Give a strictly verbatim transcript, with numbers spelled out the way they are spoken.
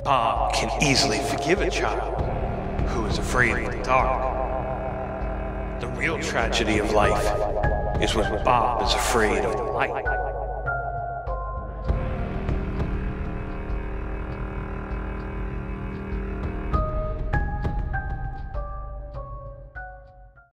Bob can easily forgive a child who is afraid of the dark. The real tragedy of life is when Bob is afraid of the light.